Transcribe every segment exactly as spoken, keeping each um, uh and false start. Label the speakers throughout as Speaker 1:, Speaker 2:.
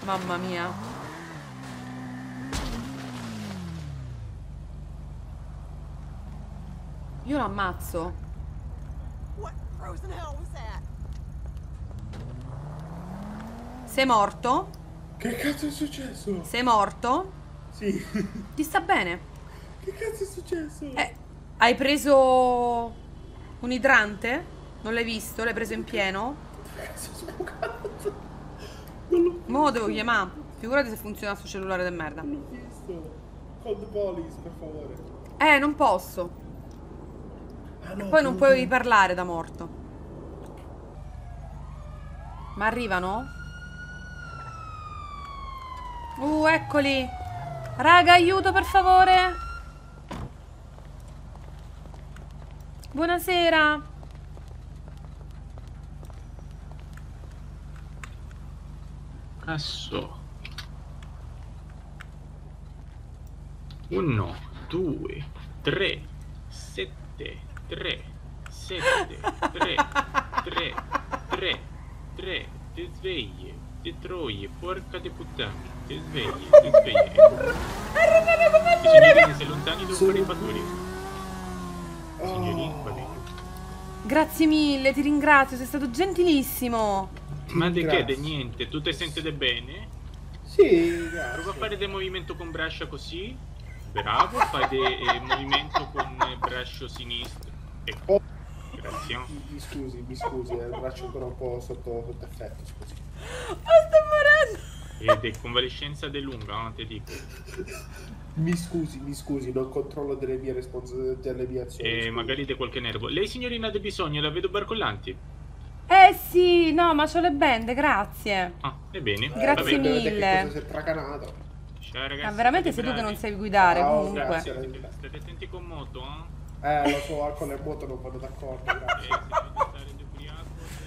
Speaker 1: Mamma mia. Io lo ammazzo. Sei morto?
Speaker 2: Che cazzo è successo?
Speaker 1: Sei morto?
Speaker 2: Sì.
Speaker 1: Ti sta bene?
Speaker 2: Che cazzo è successo?
Speaker 1: Eh, hai preso un idrante? Non l'hai visto? L'hai preso in pieno?
Speaker 2: Che cazzo è sbucato? Non l'ho visto.
Speaker 1: Mo' lo devo chiamare. Figurati se funziona sto cellulare di merda.
Speaker 2: Non l'ho visto. Call the police, per favore.
Speaker 1: Eh, non posso.
Speaker 2: Ah, no,
Speaker 1: Poi non
Speaker 2: no,
Speaker 1: puoi
Speaker 2: no.
Speaker 1: parlare da morto. Ma arrivano? Uh, eccoli. Raga, aiuto per favore. Buonasera.
Speaker 3: Adesso uno, due, tre, sette, tre, sette, tre, tre, tre, tre, ti svegli, ti troie, porca di puttana, ti svegli, ti svegli. I signorini si lontani da un po' di fattori. Signorini, va bene.
Speaker 1: Grazie mille, ti ringrazio, sei stato gentilissimo.
Speaker 3: Ma di che,
Speaker 2: Grazie.
Speaker 3: di niente, tu ti senti bene?
Speaker 2: Sì,
Speaker 3: Prova a
Speaker 2: grazie.
Speaker 3: fare del movimento con braccia così. Bravo, fai del eh, movimento con eh, braccio sinistro. Ecco,
Speaker 2: Oh,
Speaker 3: grazie.
Speaker 2: mi, mi scusi, mi scusi, eh, il braccio ancora un po' sotto, sotto effetto, scusi.
Speaker 1: Oh, sto morendo.
Speaker 3: Ed è convalescenza de lunga, no? Ti dico.
Speaker 2: Mi scusi, mi scusi, non controllo delle mie responsabilità, delle mie azioni.
Speaker 3: E
Speaker 2: scusi.
Speaker 3: magari di qualche nervo. Lei signorina ha bisogno, la vedo barcollanti.
Speaker 1: Eh sì, no, ma c'ho le bende, grazie.
Speaker 3: Ah, ebbene.
Speaker 1: Grazie
Speaker 3: vabbè.
Speaker 1: mille.
Speaker 2: Che cosa si è tracanato?
Speaker 3: Ciao ragazzi.
Speaker 1: Ma veramente
Speaker 3: state
Speaker 1: sei tu che
Speaker 3: bravi.
Speaker 1: non sai guidare,
Speaker 2: Ciao,
Speaker 1: comunque.
Speaker 2: grazie.
Speaker 3: State, state attenti con moto, eh?
Speaker 2: Eh, lo so, alcol e moto non vanno d'accordo,
Speaker 3: E
Speaker 2: grazie.
Speaker 3: se dovete stare di ubriaco,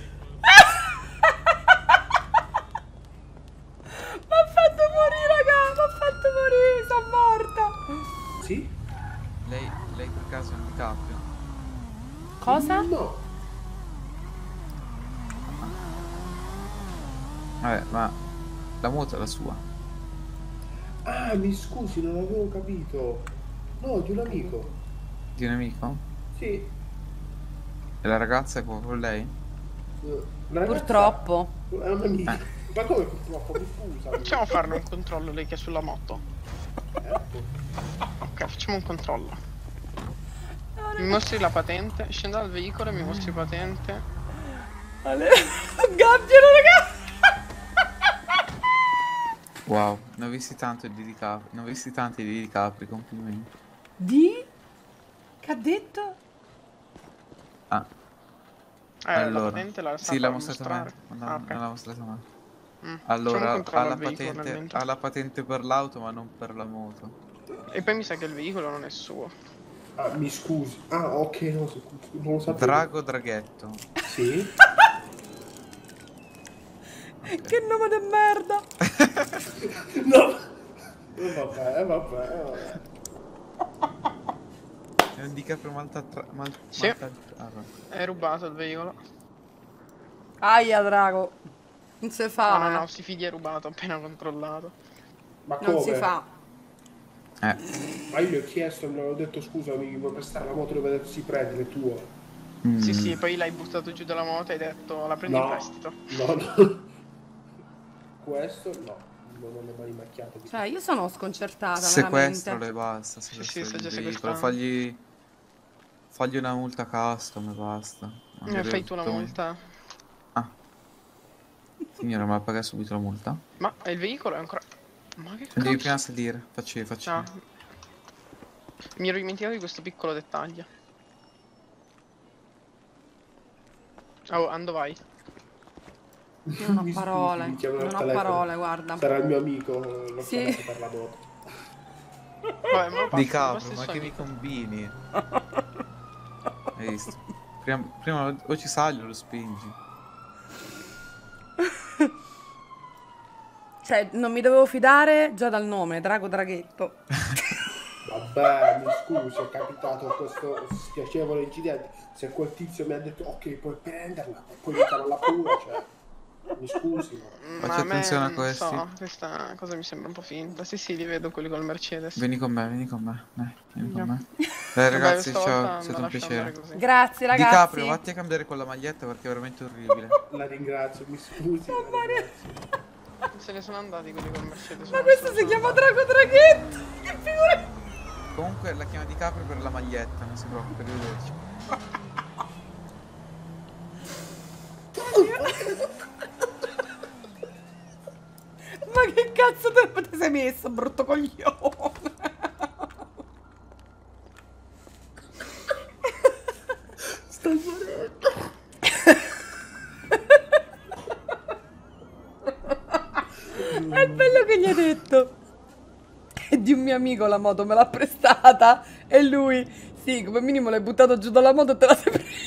Speaker 1: M'ha fatto morire, raga, m'ha fatto morire, sono morta.
Speaker 2: Sì?
Speaker 4: Lei, lei per caso è un DiCaprio?
Speaker 1: Cosa?
Speaker 2: No.
Speaker 4: Vabbè, ma la moto è la sua.
Speaker 2: Ah, mi scusi, non avevo capito. No, di un amico.
Speaker 4: Di un amico?
Speaker 2: Sì.
Speaker 4: E la ragazza è qua con lei?
Speaker 2: La ragazza
Speaker 1: Purtroppo.
Speaker 2: È un amico. Ma come purtroppo? Mi scusa.
Speaker 5: Facciamo farle un controllo lei che è sulla moto.
Speaker 2: Ecco.
Speaker 5: Ok, facciamo un controllo. Mi mostri la patente, scenda dal veicolo e mi mostri patente.
Speaker 1: Ale... Gabbiano, raga.
Speaker 4: Wow, ne ho visti tanto di DiCaprio, ne ho visti tanti di DiCaprio, complimenti.
Speaker 1: Di? Che ha detto?
Speaker 4: Ah,
Speaker 5: Eh,
Speaker 4: allora,
Speaker 5: la patente la
Speaker 4: sì, l'ha mostrata a me,
Speaker 5: mostrare.
Speaker 4: non
Speaker 5: Ah,
Speaker 4: l'ha
Speaker 5: ok.
Speaker 4: non l'ha mostrata a me.
Speaker 5: Mm. Facciamo un
Speaker 4: Allora,
Speaker 5: controllo
Speaker 4: ha la,
Speaker 5: al veicolo nel
Speaker 4: patente,
Speaker 5: mentre.
Speaker 4: ha la patente per l'auto ma non per la moto.
Speaker 5: E poi mi sa che il veicolo non è suo.
Speaker 2: Ah, mi scusi. Ah, ok, no, non lo sapevo.
Speaker 4: Drago Draghetto.
Speaker 2: Sì?
Speaker 1: Che nome di merda.
Speaker 2: No! Eh, vabbè, eh, vabbè, eh, vabbè.
Speaker 4: È un DiCaprio malta... Mal,
Speaker 5: Sì.
Speaker 4: malta ah, no.
Speaker 5: È rubato il veicolo.
Speaker 1: Aia, drago. Non si fa.
Speaker 5: No, no,
Speaker 1: eh.
Speaker 5: no, si fidi è rubato, appena controllato.
Speaker 2: Ma come?
Speaker 1: Non si fa.
Speaker 4: Eh,
Speaker 2: Ma io gli ho chiesto, mi avevo detto scusami, mi puoi prestare la moto dove si prende, le tue?
Speaker 4: mm,
Speaker 5: Sì, sì, poi l'hai buttato giù dalla moto e hai detto la prendi in
Speaker 2: No,
Speaker 5: prestito.
Speaker 2: no, no. Questo no, non ho le mani macchiate di...
Speaker 1: Cioè, io sono sconcertata,
Speaker 4: sequestro
Speaker 1: veramente.
Speaker 4: le basta,
Speaker 5: Sì, sì,
Speaker 4: sequestro
Speaker 5: sta
Speaker 4: il
Speaker 5: già
Speaker 4: veicolo,
Speaker 5: sequestrando.
Speaker 4: fagli... Fagli una multa custom e basta.
Speaker 5: Eh,
Speaker 4: Magari
Speaker 5: fai tu la
Speaker 4: tutto-
Speaker 5: multa.
Speaker 4: Ah. Signora, ma paga subito la multa?
Speaker 5: Ma il veicolo è ancora... Ma che
Speaker 4: Devi
Speaker 5: cazzo?
Speaker 4: prima salire, facci, facci.
Speaker 5: Ah. Mi ero dimenticato di questo piccolo dettaglio. Oh, ando vai.
Speaker 1: Io non ho
Speaker 2: Mi scusi,
Speaker 1: parole.
Speaker 2: mi chiamano al
Speaker 1: Non ho
Speaker 2: telefono.
Speaker 1: parole, guarda.
Speaker 2: Sarà il mio amico, l'ho
Speaker 1: Sì.
Speaker 2: chiamato per la moto.
Speaker 5: Vabbè, me lo passo,
Speaker 4: Di
Speaker 5: me lo
Speaker 4: capro,
Speaker 5: passo il
Speaker 4: ma
Speaker 5: suo
Speaker 4: che mi
Speaker 5: amico.
Speaker 4: combini? Hai visto? Prima, prima o ci sali o lo spingi.
Speaker 1: Cioè, non mi dovevo fidare già dal nome, Drago Draghetto.
Speaker 2: Vabbè, mi scusi, è capitato questo spiacevole incidente. Se quel tizio mi ha detto ok, puoi prenderla, e poi mi chiama la pure, cioè... Mi scusi, ma...
Speaker 5: Ma
Speaker 4: Faccio
Speaker 5: a me
Speaker 4: attenzione a
Speaker 5: non
Speaker 4: questi.
Speaker 5: so, questa cosa mi sembra un po' finta. Sì, sì, li vedo quelli col Mercedes.
Speaker 4: Vieni con me, vieni con me. Dai, vieni con
Speaker 5: Andiamo.
Speaker 4: me. Dai ragazzi,
Speaker 5: Vabbè, stavolta
Speaker 4: ciao, siete un
Speaker 5: la lascio andare
Speaker 4: piacere.
Speaker 5: così.
Speaker 1: Grazie ragazzi.
Speaker 4: Di Caprio, vatti a cambiare quella maglietta perché è veramente orribile.
Speaker 2: La ringrazio, mi scusi. La ringrazio.
Speaker 5: Se ne sono andati quelli col Mercedes.
Speaker 1: Ma questo si chiama Drago Draghetto. Che figura.
Speaker 4: Comunque la chiama Di Caprio per la maglietta, non si preoccupi, arrivederci.
Speaker 1: Ma che cazzo te ti sei messo, brutto coglione?
Speaker 2: Sto morendo.
Speaker 1: È bello che gli hai detto. È di un mio amico la moto, me l'ha prestata. E lui, sì, come minimo l'hai buttato giù dalla moto e te la sei presa.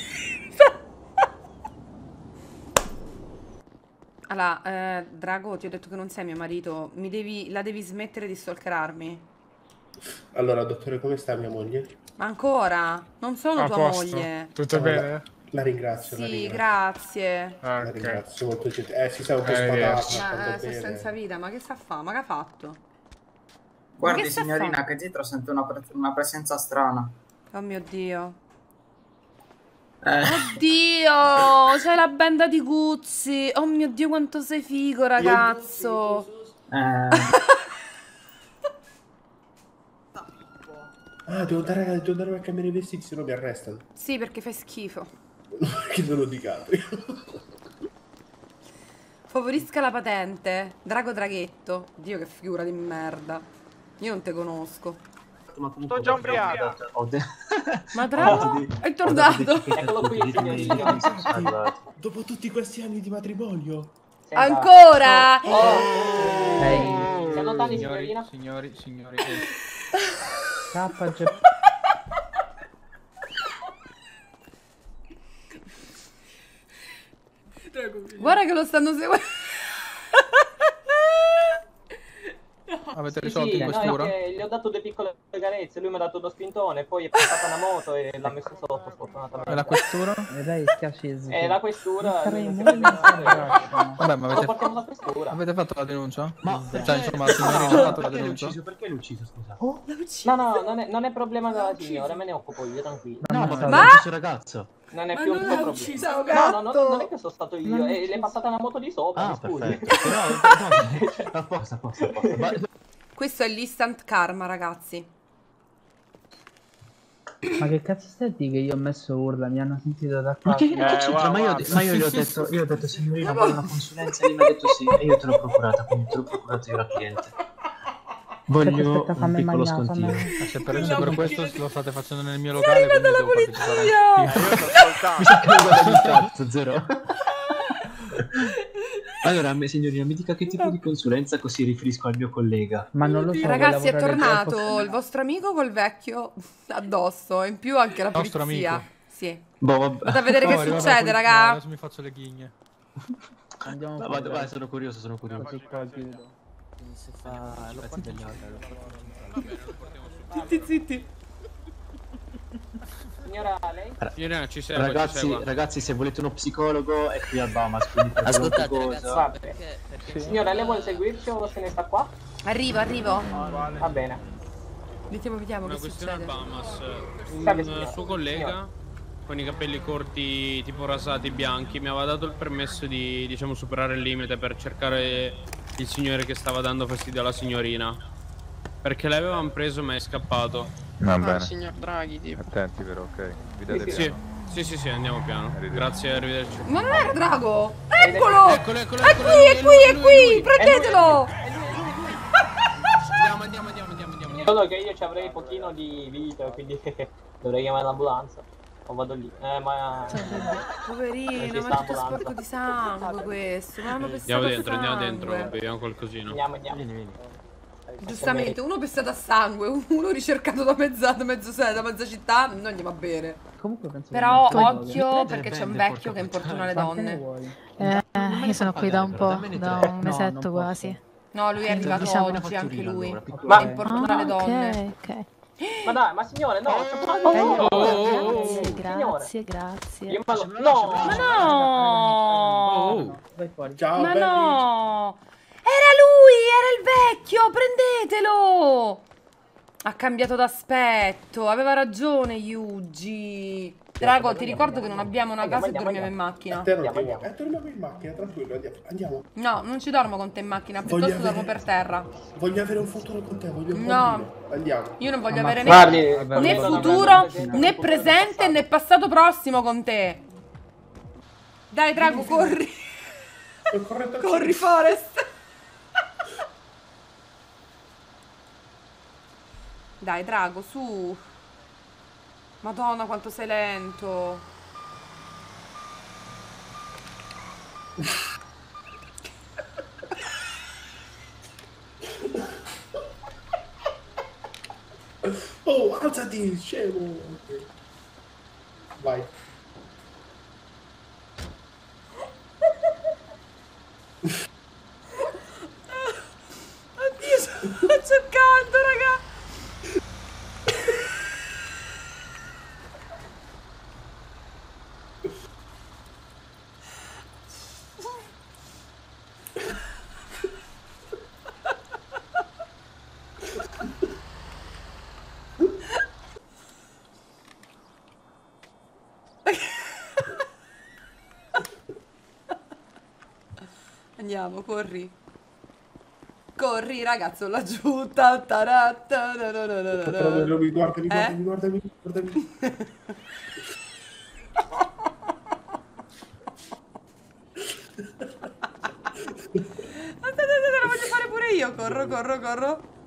Speaker 1: Allora, eh, Drago, ti ho detto che non sei mio marito. Mi devi, la devi smettere di stalkerarmi.
Speaker 2: Allora, dottore, come sta mia moglie?
Speaker 1: Ma ancora? Non sono
Speaker 6: A
Speaker 1: tua
Speaker 6: posto.
Speaker 1: moglie.
Speaker 6: Tutto
Speaker 2: No,
Speaker 6: bene?
Speaker 2: La, la ringrazio, la
Speaker 1: Sì,
Speaker 2: ringrazio.
Speaker 1: grazie.
Speaker 6: Ah,
Speaker 2: La
Speaker 6: ok.
Speaker 2: ringrazio, molto gentile. Eh, si sa un po'
Speaker 6: Arrivederci.
Speaker 2: spadata.
Speaker 1: Ma
Speaker 2: quando
Speaker 1: eh, sono
Speaker 2: beve.
Speaker 1: senza vita, ma che sta a fa? Ma che ha fatto?
Speaker 7: Guardi
Speaker 1: che sta a
Speaker 7: signorina,
Speaker 1: fa?
Speaker 7: che dietro sento una, pre- una presenza strana.
Speaker 1: Oh mio Dio.
Speaker 7: Eh,
Speaker 1: Oddio, c'è la benda di Guzzi. Oh mio Dio, quanto sei figo, ragazzo.
Speaker 7: eh,
Speaker 2: Ah, devo andare, a- devo andare a cambiare i vestiti, se no mi arrestano.
Speaker 1: Sì, perché fai schifo.
Speaker 2: Perché sono di Caprio.
Speaker 1: Favorisca la patente. Drago Draghetto. Dio, che figura di merda. Io non te conosco.
Speaker 8: Sto già ubriaco.
Speaker 1: Ma Drago è tornato.
Speaker 8: Eccolo qui, signorina.
Speaker 2: Dopo tutti questi anni di matrimonio.
Speaker 1: Ancora?
Speaker 8: Ehi, si allontani, signorina.
Speaker 9: Signori, signori.
Speaker 1: Guarda che lo stanno seguendo.
Speaker 9: Avete
Speaker 8: Sì,
Speaker 9: risolto
Speaker 8: sì,
Speaker 9: in
Speaker 8: no,
Speaker 9: questura?
Speaker 8: è che gli ho dato due piccole carezze, lui mi ha dato uno spintone, poi è passata una moto e l'ha messo sotto, sfortunatamente.
Speaker 9: E la questura?
Speaker 8: E la questura... lui non si
Speaker 9: Vabbè, ma
Speaker 8: Lo
Speaker 9: avete,
Speaker 8: portiamo alla questura.
Speaker 9: avete fatto la denuncia?
Speaker 7: ma
Speaker 9: Cioè, insomma, la signorina ha fatto la denuncia?
Speaker 7: perché l'hai ucciso, scusa?
Speaker 8: No, no, non è, non è problema della signora, me ne occupo io, tranquillo.
Speaker 7: No, ma
Speaker 1: Ma-
Speaker 7: questo ragazzo.
Speaker 8: Non è
Speaker 1: Ma
Speaker 8: più un
Speaker 1: non
Speaker 8: tuo
Speaker 1: l'ha
Speaker 8: problema.
Speaker 1: uccisa un
Speaker 8: No, no, no,
Speaker 1: gatto.
Speaker 8: non è che sono stato io, e le è passata una moto di sopra, mi
Speaker 7: Ah,
Speaker 8: scusi.
Speaker 7: perfetto. No, no, a posto, a posto, a posto. Ma-
Speaker 1: Questo è l'instant karma, ragazzi.
Speaker 10: Ma che cazzo stai a dire che io ho messo urla? Mi hanno sentito da qua.
Speaker 7: Ma che
Speaker 8: Eh,
Speaker 7: cazzo
Speaker 8: wow,
Speaker 7: c'entra? Ma io,
Speaker 8: wow.
Speaker 7: ma io gli ho detto, io ho detto signorina, vuole una consulenza? E lei mi ha detto sì, e io te l'ho procurata, quindi te l'ho procurata io la cliente. Voglio
Speaker 10: Aspetta,
Speaker 7: un
Speaker 10: fammi
Speaker 7: piccolo
Speaker 10: mangiare,
Speaker 7: scontino.
Speaker 10: fammi-
Speaker 9: Eh, Se per, se per questo lo state facendo nel mio
Speaker 1: È
Speaker 9: locale, quindi
Speaker 1: arrivata la
Speaker 9: devo partecipare
Speaker 1: polizia.
Speaker 9: anch'io.
Speaker 8: Io sto ascoltando.
Speaker 7: Mi sa che non guarda il cazzo, zero. Allora, me, signorina, mi dica che tipo di consulenza così rifrisco al mio collega.
Speaker 10: Ma non lo so.
Speaker 1: Ragazzi, è
Speaker 10: vuoi lavorare troppo?
Speaker 1: tornato il vostro amico col vecchio addosso. E in più anche la
Speaker 9: Il nostro
Speaker 1: polizia.
Speaker 9: amico.
Speaker 1: Sì.
Speaker 7: Boh, vabbè.
Speaker 1: Vado a vedere
Speaker 9: No,
Speaker 1: che
Speaker 9: è arrivata
Speaker 1: succede,
Speaker 9: la polizia,
Speaker 1: raga.
Speaker 9: Adesso mi faccio le ghigne.
Speaker 10: Andiamo
Speaker 7: No,
Speaker 10: fuori,
Speaker 7: vado, vai,
Speaker 10: dai.
Speaker 7: sono curioso, sono curioso.
Speaker 10: Così qua chiudo.
Speaker 7: Si fa... lo fa
Speaker 1: Zitti, zitti.
Speaker 8: Signora, lei?
Speaker 9: Irene, ci seguo, ci
Speaker 7: Ragazzi,
Speaker 9: seguo.
Speaker 7: ragazzi, se volete uno psicologo è qui al Bahamas, quindi per
Speaker 11: Ascoltate,
Speaker 7: qualunque
Speaker 11: ragazzi,
Speaker 7: cosa-
Speaker 8: Va
Speaker 11: perché,
Speaker 8: bene.
Speaker 11: perché
Speaker 8: Signora, lei vuole seguirci o se ne sta qua?
Speaker 1: Arrivo, arrivo.
Speaker 8: Va bene.
Speaker 1: Vediamo, vediamo
Speaker 3: Una
Speaker 1: che
Speaker 3: questione al
Speaker 1: succede.
Speaker 3: Bahamas. Un
Speaker 8: Salve, signora.
Speaker 3: suo collega
Speaker 8: Signora.
Speaker 3: con i capelli corti tipo rasati bianchi mi aveva dato il permesso di, diciamo, superare il limite per cercare il signore che stava dando fastidio alla signorina. Perché l'avevano preso ma è scappato.
Speaker 5: Ah, il signor Draghi, tipo.
Speaker 12: Attenti però, ok?
Speaker 8: Sì,
Speaker 3: Sì, sì, sì, sì, andiamo piano. Grazie, arrivederci.
Speaker 1: Ma non era Drago! Eccolo!
Speaker 3: Eccolo, eccolo,
Speaker 1: È
Speaker 3: eccolo,
Speaker 1: qui, è
Speaker 3: lui,
Speaker 1: qui, è
Speaker 3: lui,
Speaker 1: qui!
Speaker 3: lui.
Speaker 1: Prendetelo!
Speaker 3: Andiamo, andiamo, andiamo, andiamo, andiamo, andiamo.
Speaker 8: Solo che io ci avrei pochino di vita, quindi dovrei chiamare l'ambulanza. O vado lì. Eh, ma...
Speaker 1: Poverino, ma è tutto sporco di sangue questo. Ma hanno pestato
Speaker 3: Andiamo dentro, andiamo
Speaker 1: sangue.
Speaker 3: dentro, beviamo qualcosina.
Speaker 8: Andiamo, andiamo.
Speaker 7: Vieni, vieni.
Speaker 1: Giustamente, uno pestato a sangue, uno ricercato da mezza, da mezzo se- da mezza città, non andiamo a bere.
Speaker 10: Comunque penso
Speaker 1: Però
Speaker 10: che non-
Speaker 1: occhio perché c'è un vecchio che importuna le
Speaker 10: Quante ne
Speaker 1: donne.
Speaker 10: vuoi?
Speaker 13: Eh, io sono qui da un po',
Speaker 7: Dammene
Speaker 13: da
Speaker 7: tre.
Speaker 13: un
Speaker 10: No,
Speaker 13: mesetto
Speaker 10: non posso.
Speaker 13: quasi.
Speaker 1: No, lui è arrivato
Speaker 13: Diciamo-
Speaker 1: oggi, anche lui.
Speaker 7: allora,
Speaker 1: Ma
Speaker 7: piccola.
Speaker 1: importuna le donne.
Speaker 13: Ah, ok, ok.
Speaker 8: Ma dai, ma signore, no, sto
Speaker 13: Oh,
Speaker 8: parlando.
Speaker 3: oh, oh,
Speaker 13: grazie,
Speaker 8: Signore.
Speaker 13: grazie, grazie.
Speaker 8: Io me lo... No!
Speaker 13: Ma
Speaker 1: No!
Speaker 3: Oh,
Speaker 10: vai fuori.
Speaker 2: Ciao,
Speaker 1: Ma
Speaker 2: belli.
Speaker 1: no! Era lui! Era il vecchio! Prendetelo! Ha cambiato d'aspetto. Aveva ragione Yuji. Drago, ti ricordo che non abbiamo una casa e dormiamo in macchina.
Speaker 2: A te non ti... Eh, torniamo in macchina, tranquillo, andiamo. andiamo.
Speaker 1: No, non ci dormo con te in macchina,
Speaker 2: Voglio
Speaker 1: piuttosto dormo
Speaker 2: avere-
Speaker 1: per terra.
Speaker 2: Voglio avere un futuro con te, voglio un
Speaker 1: No.
Speaker 2: bambino. Andiamo.
Speaker 1: Io non voglio
Speaker 10: Ammazza-
Speaker 1: avere
Speaker 8: Guardi,
Speaker 1: né,
Speaker 10: Vabbè,
Speaker 1: né
Speaker 10: vabbè,
Speaker 1: futuro,
Speaker 10: vabbè,
Speaker 1: né presente, né passato prossimo con te. Dai, Drago, corri.
Speaker 2: È corretto.
Speaker 1: Corri, Forest. Dai, Drago, su. Madonna, quanto sei lento.
Speaker 2: Oh, alzati, scemo. Vai.
Speaker 1: Oddio, c'ho caldo, raga. Andiamo, corri. Corri, ragazzo, laggiù. Ta ta ta
Speaker 2: Però mi guardami,
Speaker 1: Eh?
Speaker 2: guardami, guardami, guardami.
Speaker 1: Aspetta, aspetta, lo voglio fare pure io. Corro, corro, corro.